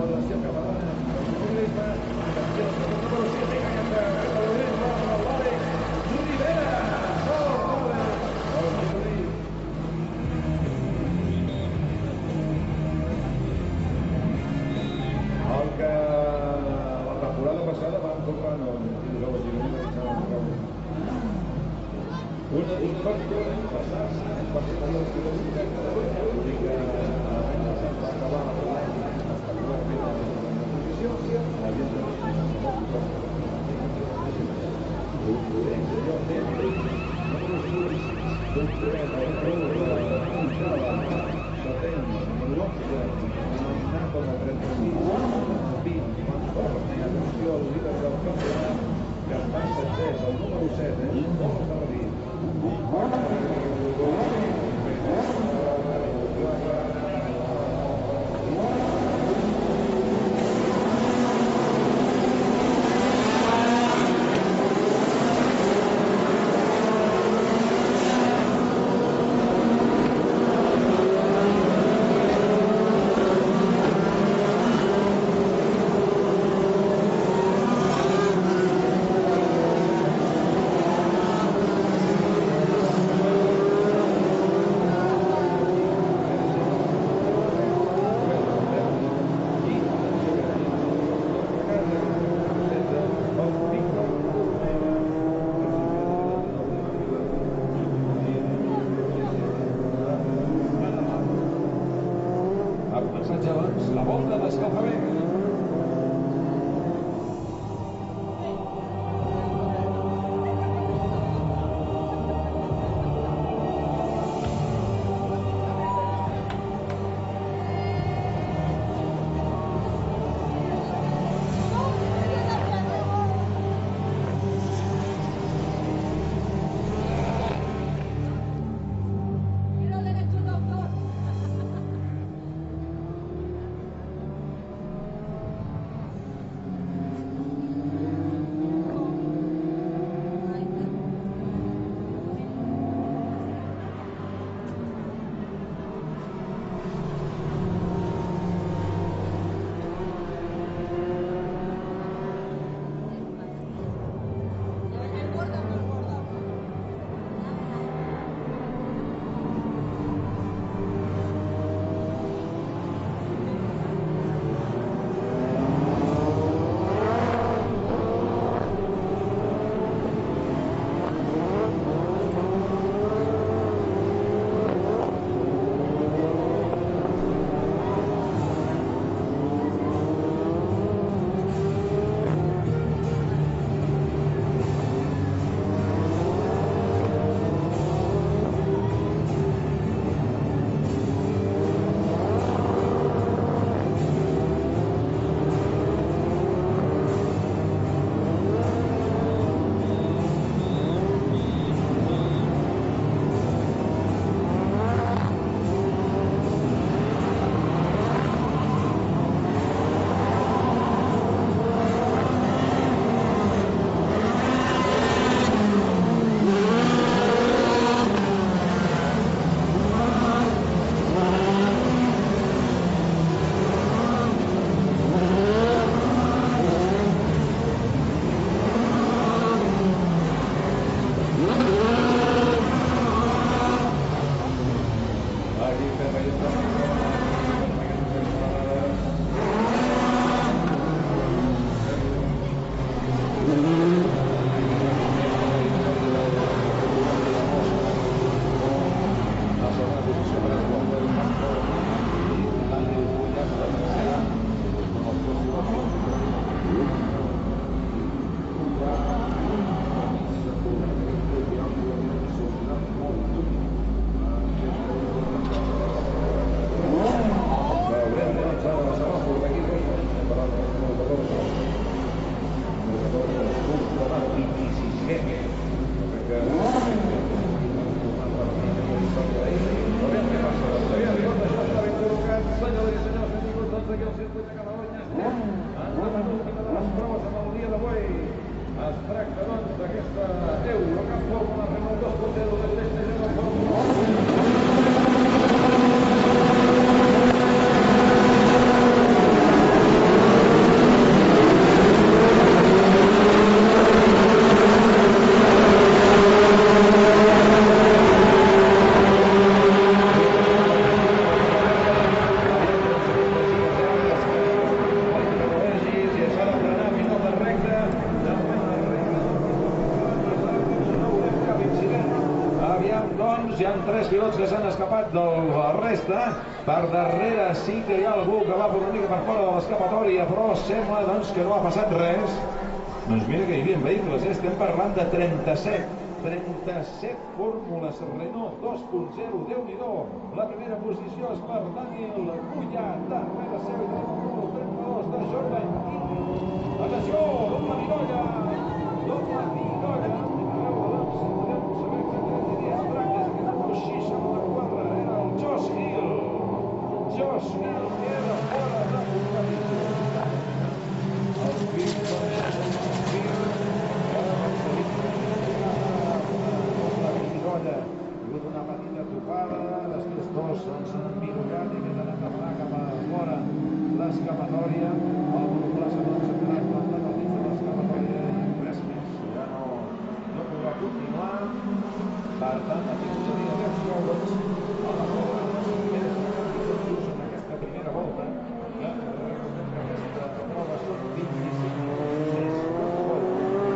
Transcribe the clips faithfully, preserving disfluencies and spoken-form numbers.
Federació Catalana d'Automobilisme, atenció, el número siete, ganando automovilismo, L'Àlex Rivera. Molt, molt bé. Molt bé. El que la temporada passada vam tocar no, no, una victòria passats en qualsevol dels piloters de Catalunya. Vull dir que l'any passat va acabar l'any espectacularment en la posició, havien de el número set, eh? Molt tardí. La volta d'escalfament. costat de la resta. Per darrere sí que hi ha algú que va per una mica per fora de l'escapatòria, però sembla doncs que no ha passat res. Doncs mira que hi havia vehicles, eh? Estem parlant de trenta-set. trenta-set fórmules Renault dos punt zero, Déu-n'hi-do. La primera posició és per Daniel Cuyat, darrere seu i tenim el número trenta-dos de Jordan King. Atenció, doble virolla, doble virolla. A veure, si podem saber exactament de qui es tracta, és aquest número seixanta-quatre, era el Josh Hill. Josh Hill queda fora de competició. El Quim també, el Quim, ha hagut una petita topada, després dos s'han emmirollat i queden a tapar cap a fora l'escapatòria. El monoplaça doncs s'ha quedat plantat al mig de l'escapatòria i res més, ja no, no podrà continuar. Per tant, la victòria dels Cowboys a la prova és en aquesta primera volta, que recordem que aquesta prova són vint-i-cinc procés una volta.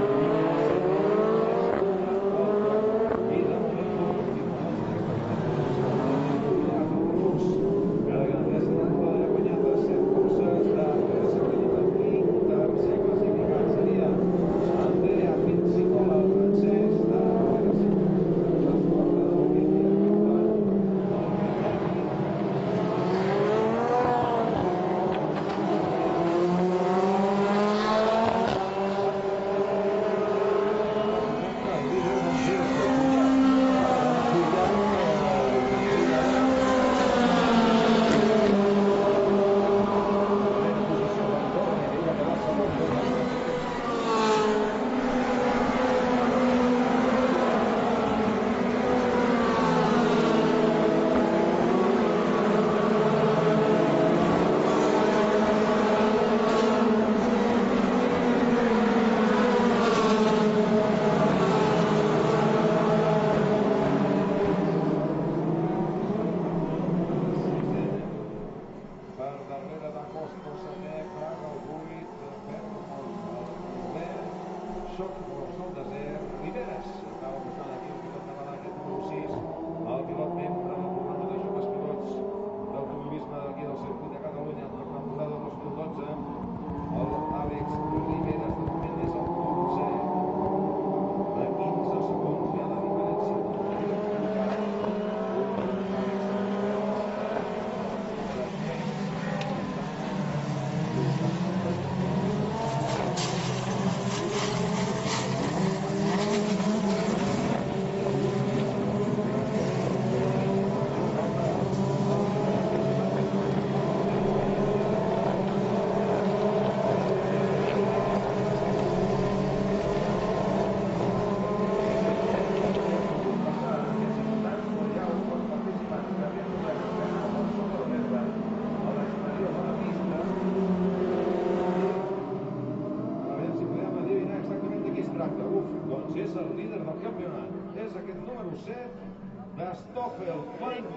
És el líder del campionat, és aquest número set de Stoffel Van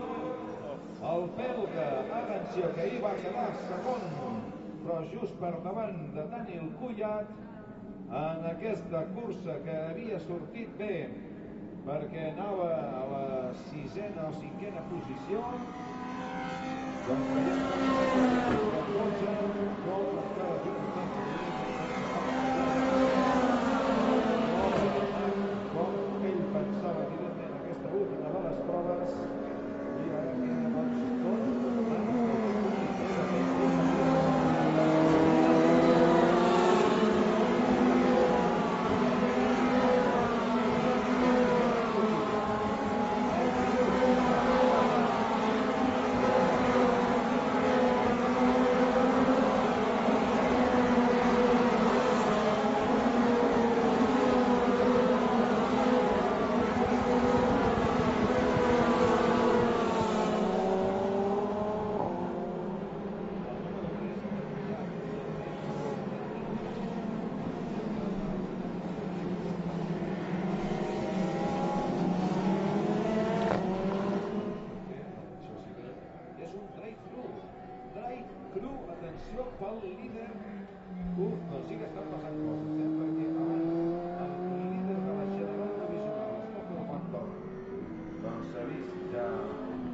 Dorn, el belga. Atenció, que ahir va quedar segon, però just per davant de Daniel Cuyat en aquesta cursa que havia sortit bé perquè anava a la sisena o cinquena posició. Doncs veiem que el cotxe com encara té un temps com ell pensava, evidentment, aquesta última de les proves, i ara queda doncs tot en pel líder. Uf, doncs sí que estan passant coses, eh? Perquè abans el líder de la general divisional, Stoffel Van Dorn, doncs s'ha vist ja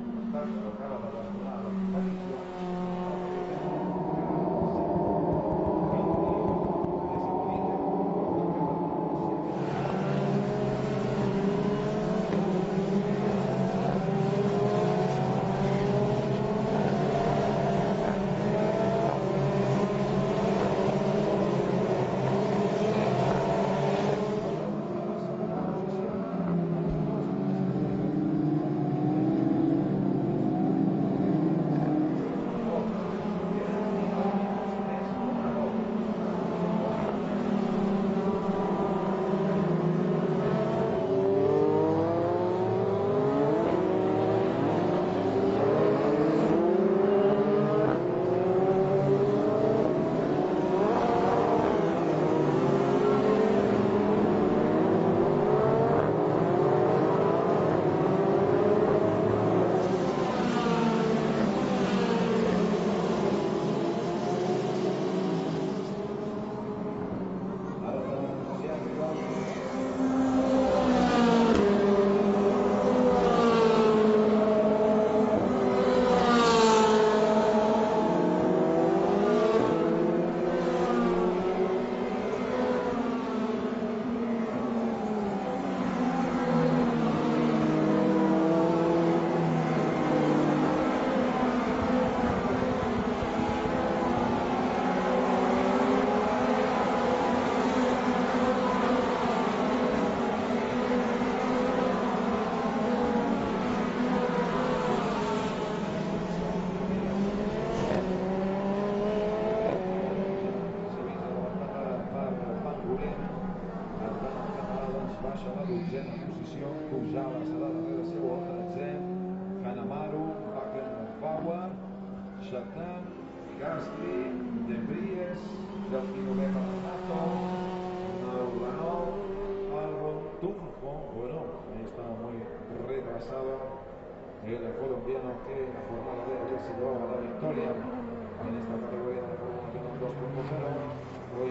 Piastri, De Vries, del Quinové per Nato, Neuranol, Albon, Tunjo, bueno, ahí está muy retrasado el colombiano que la jornada de ayer se llevaba la victoria en esta categoría de la Fórmula uno dos punto cero. Hoy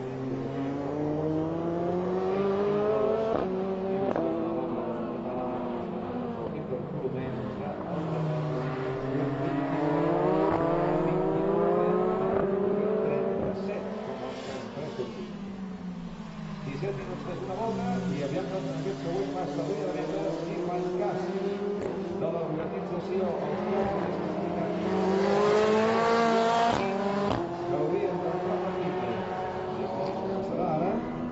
disset minuts més d'una volta i aviam doncs en aquest següent pas la línia de meta si fan cas de l'organització els jocs que haurien d'entrar per llibre i es començarà ara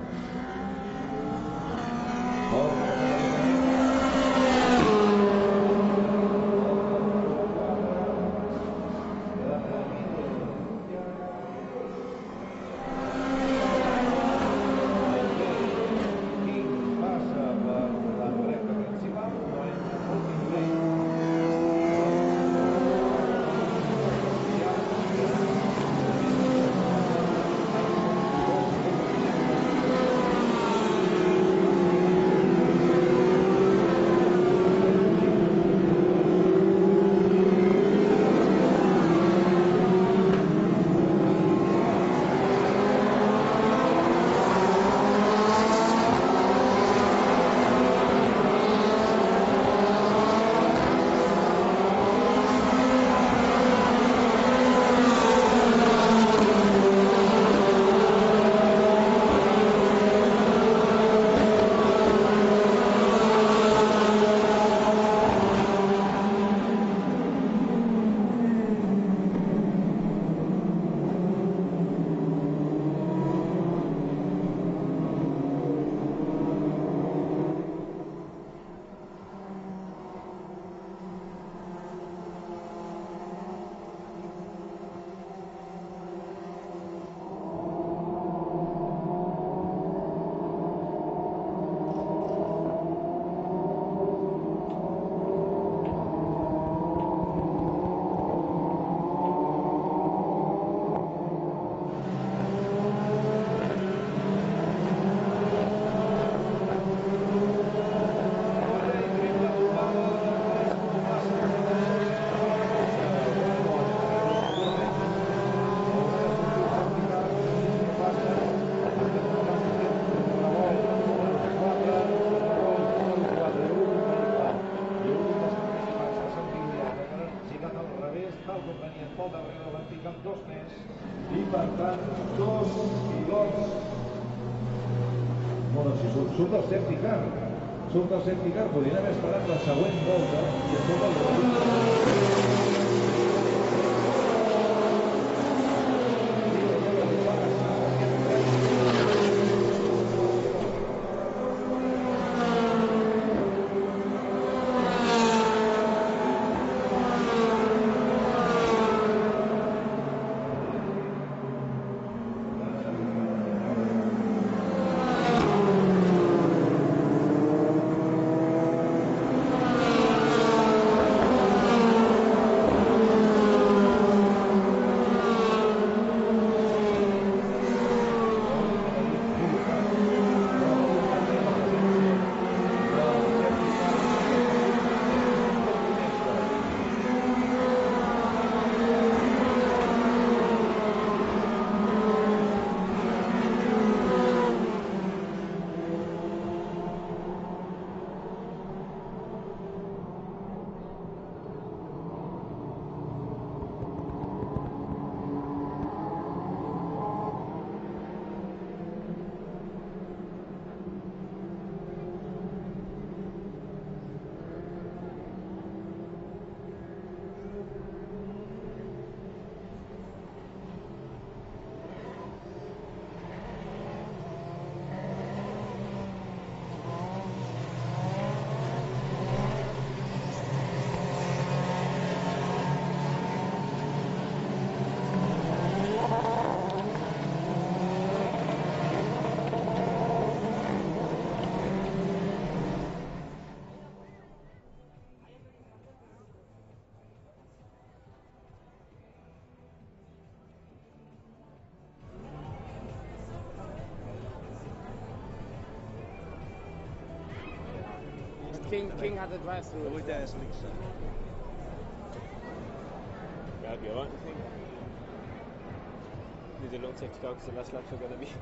surt el safety car surt el safety car, podríem haver esperat la següent volta i això és el King, King had the drive through. Hoe daar is links. Yeah, I'd be alright, I think. Need a long safety car because the last laps are going to be.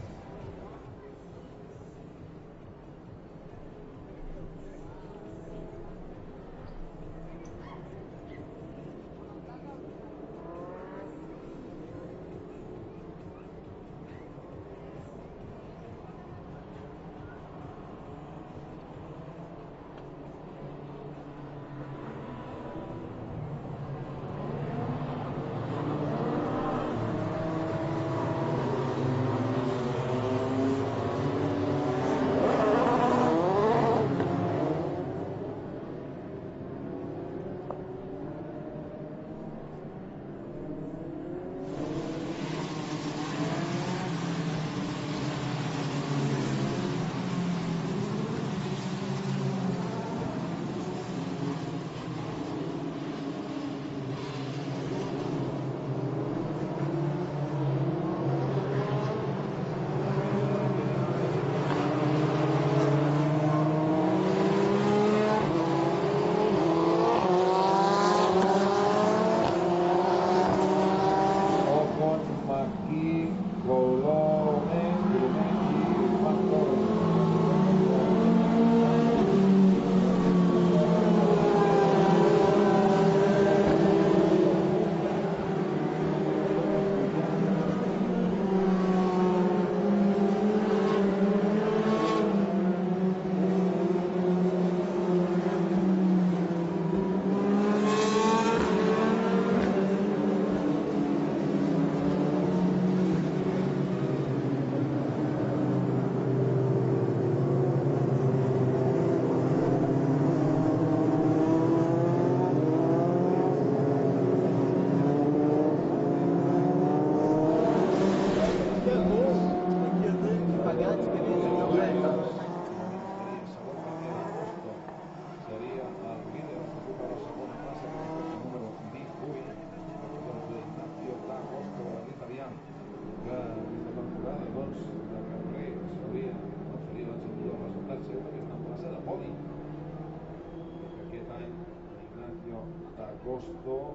Agosto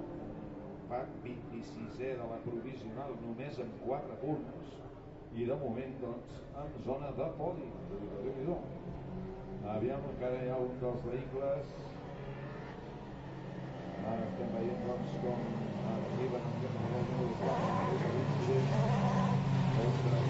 va vint-i-sisè de la provisional, només amb quatre punts, i de moment doncs en zona de podi. Aviam, encara hi ha un dels vehicles, ara estem veient doncs com arriben en aquest moment el l'incident contra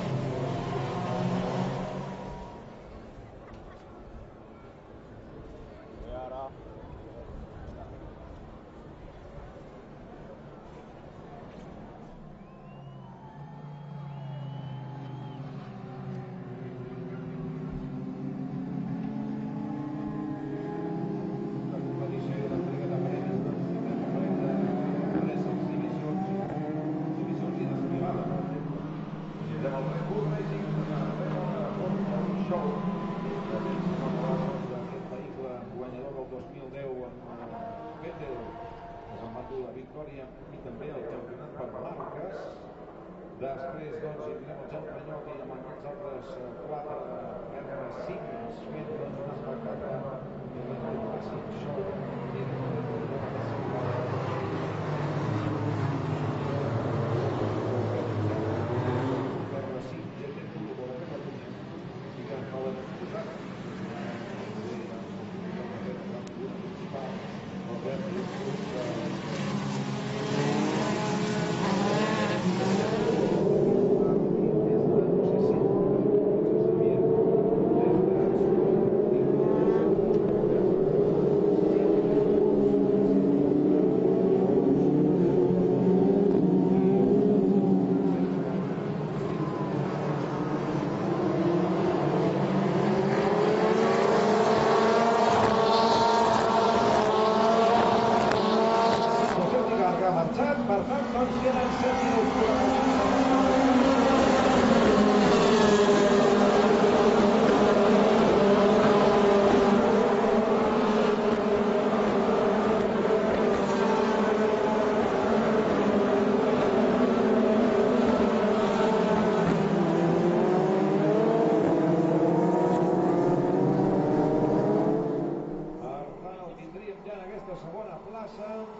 després doncs hi tindrem el Joan Panyot i amb aquests altres quatre R cinc fent doncs un espectacle i el Classic Show i R cinc G T Turbo de Catalunya i que no l'hem exposat el Berti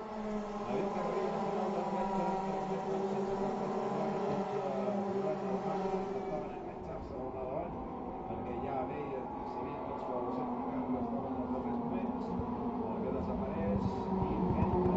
Aviam que arriba al final de recta, sense cap qüestionar, tots violant el màxim, intentaven enganxar-se al davant, perquè ja veien i sabien tots que el safety car estava en els darrers moments, el que desapareix i entra, entra,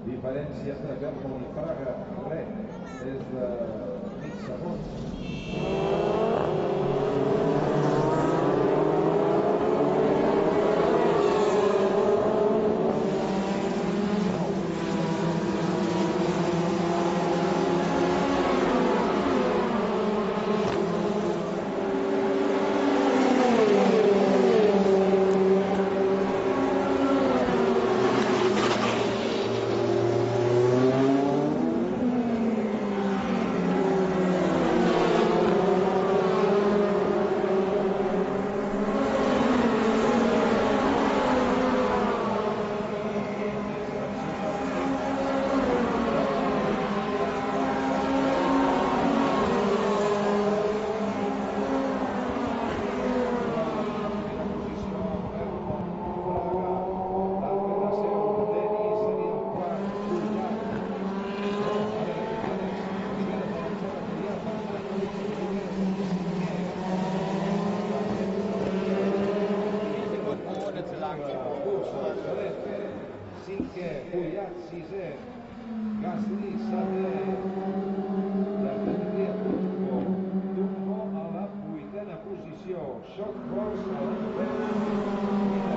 Diferència entre Bergamo i Praga, res, és de mig segon. Cinquè, Puyat, sisè, Gasly, setè, la tindria Turbo, Turbo a la vuitena posició, Shock Force a la novena i la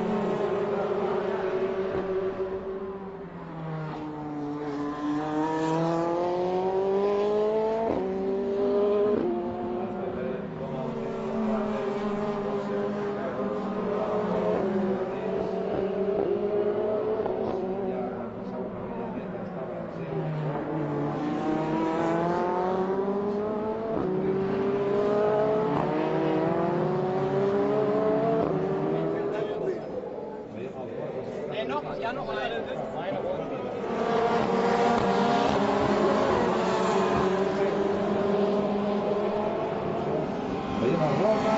Eh no, ya no va. veiem el Roma,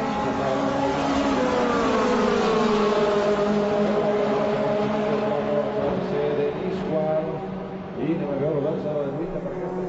tercer Denis quart, i anem a veure doncs a la lluita per aquesta.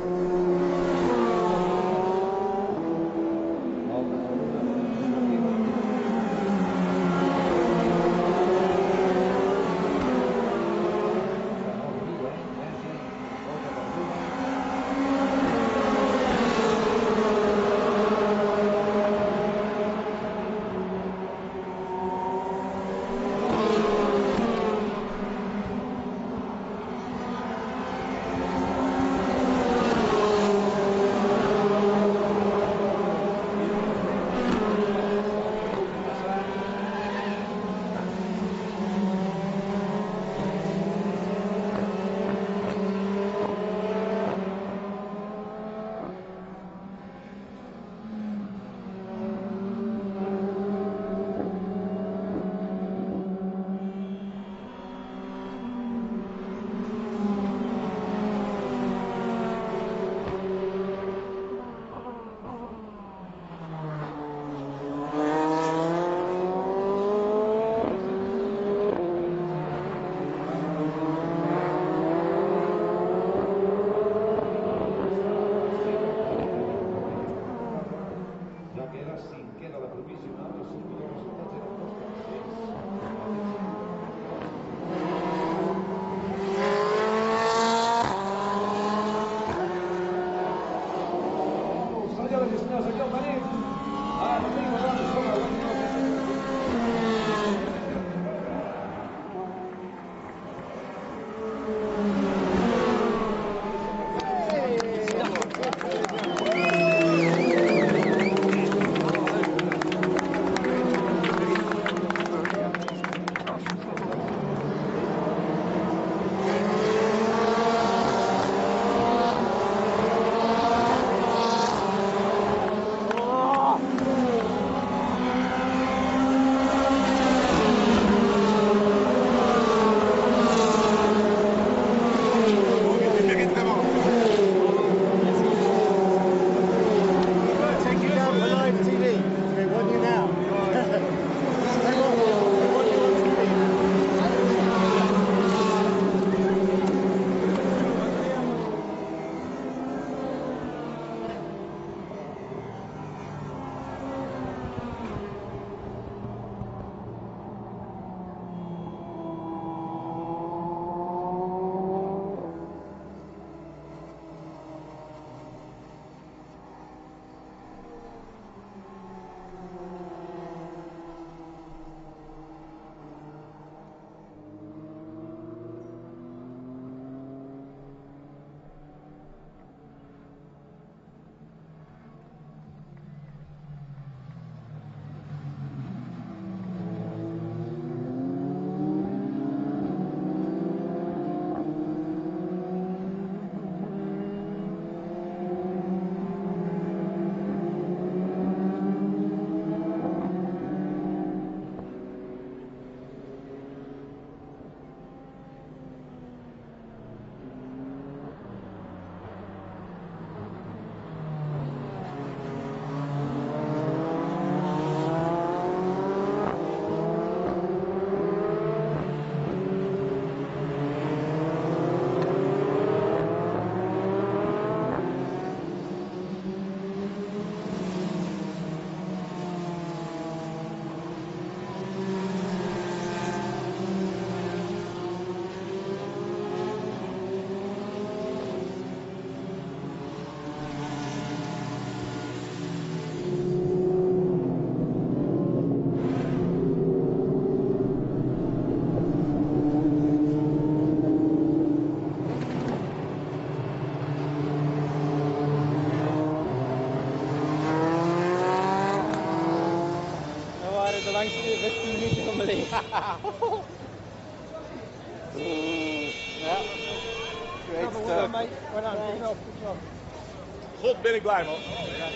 Ja. Great stuff. mate. Well done. Good job. Good job. God ben ik blij, man.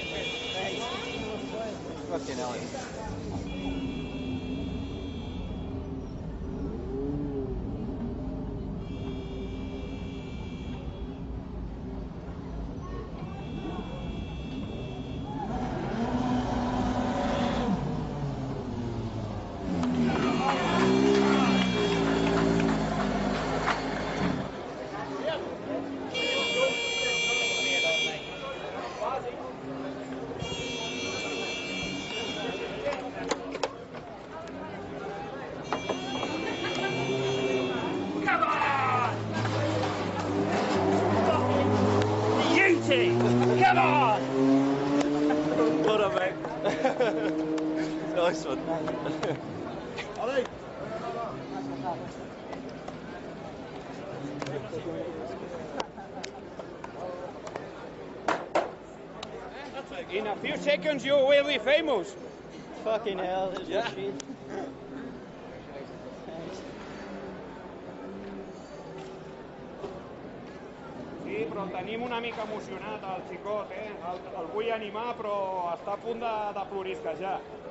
Fucking hell. Come on! What up, mate? Nice one. Allee. In a few seconds you will be famous. Fucking hell, this Yeah. is shit. Sí, però el tenim una mica emocionat, el xicot, eh? El, el vull animar, però està a punt de, de plorisquejar.